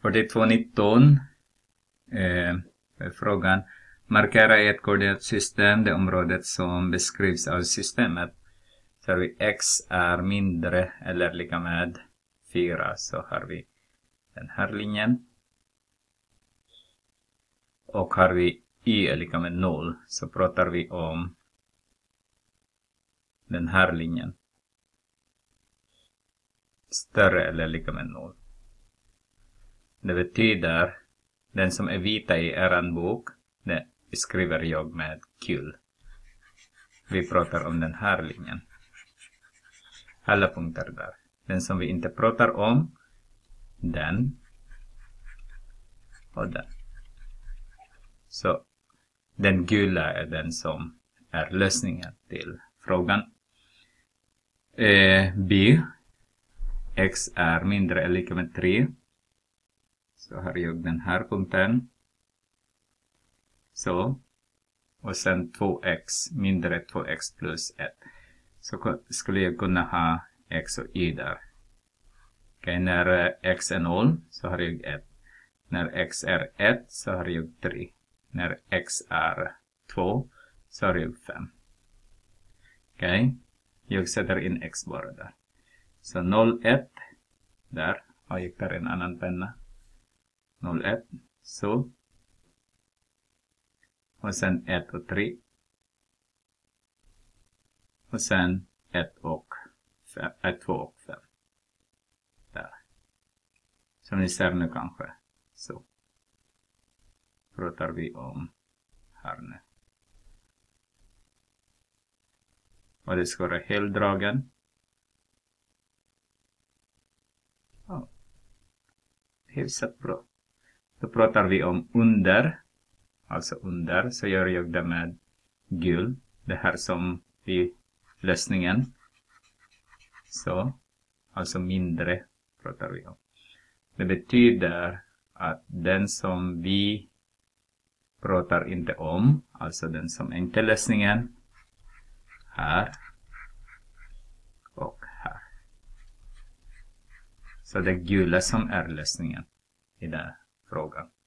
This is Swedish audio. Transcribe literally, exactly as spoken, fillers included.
fyrtiotvå nitton eh, är frågan. Markera i ett koordinatsystem det området som beskrivs av systemet. Så har vi x är mindre eller lika med fyra, så har vi den här linjen. Och har vi y är lika med noll, så pratar vi om den här linjen. Större eller lika med noll. Det betyder, den som är vita i eran bok, det skriver jag med kul. Vi pratar om den här linjen. Alla punkter där. Den som vi inte pratar om, den och den. Så den gula är den som är lösningen till frågan. Eh, B. X är mindre eller lika med tre. Så har jag den här punkten. Så. Och sen två x mindre två x plus ett. Så skulle jag kunna ha x och y där. Okej, när x är noll så har jag ett. När x är ett så har jag tre. När x är två så har jag fem. Okej, jag sätter in x bara där. Så noll, ett. Där. Och jag tar en annan penna. noll, ett. Så. Och sen ett och tre. Och sen ett och fem, ett, två och fem. Där. Som ni ser nu kanske. Så. Pratar vi om här nu. Och det ska vara heldragen. Ja. Hyfsat bra. Då pratar vi om under. Alltså under. Så gör jag det med gul. Det här som i lösningen. Så. Alltså mindre pratar vi om. Det betyder att den som vi pratar inte om. Alltså den som inte är lösningen. Här. Och här. Så det gula som är lösningen i den här frågan.